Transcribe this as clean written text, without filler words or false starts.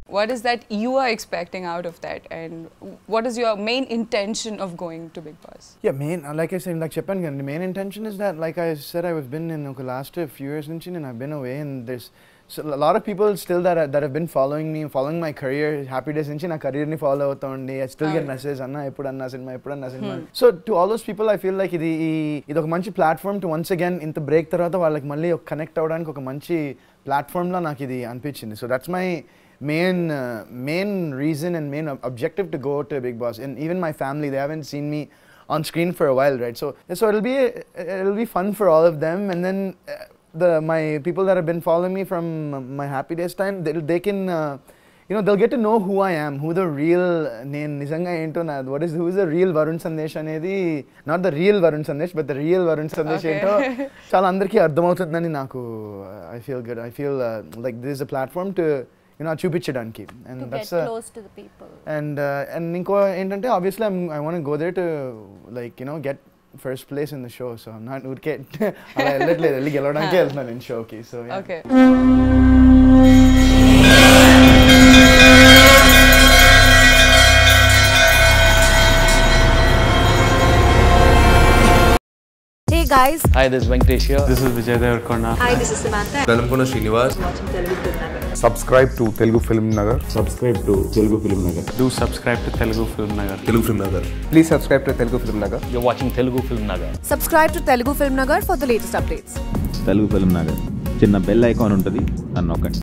What is that you are expecting out of that, and what is your main intention of going to Bigg Boss? Yeah, like I said, like Cheppan, the main intention is that, like I said, I've been in the last few years and I've been away, and there's a lot of people still that have been following me, following my career. Happy days nunchi na career ni follow avuthundi. I still get messages, anna eppudu anna cinema. So to all those people, I feel like idi oka manchi platform to once again inta break tarvata vallaki malli connect avvadaniki oka manchi platform la నాకు ఇది అనిపించింది. So that's my main reason and main objective to go to Bigg Boss. And even my family, they haven't seen me on screen for a while, right? So it'll be fun for all of them. And then my people that have been following me from my Happy Days time, they can they'll get to know who I am, who the real nijanga ento na who is the real Varun Sandesh anedi, not the real Varun Sandesh but the real Varun Sandesh ento chaala andarki ardhamautundani naku. I feel good. I feel like this is a platform to చూపించడానికి, and to that's get close to the people. And ఇంకో ఏంటంటే obviously I want to go there to like get first place in the show, so I'm not ఊరికే అలా వెళ్ళి గెలవడానికే వెళ్తున్నాను నేను షోకి. So okay. Hey guys. Hi, this is Venkatesh here. This is Vijay Devarkonda. Hi, this is Samantha. Velamkona Srinivas. Watching Telugu Film Nagar. Subscribe to Telugu Film Nagar. Subscribe to Telugu Film Nagar. Do subscribe to Telugu Film Nagar. Telugu Film Nagar. Please subscribe to Telugu Film Nagar. You're watching Telugu Film Nagar. Subscribe to Telugu Film Nagar for the latest updates. Telugu Film Nagar. చిన్న bell icon ఉంటుంది, అన్నొక్కండి.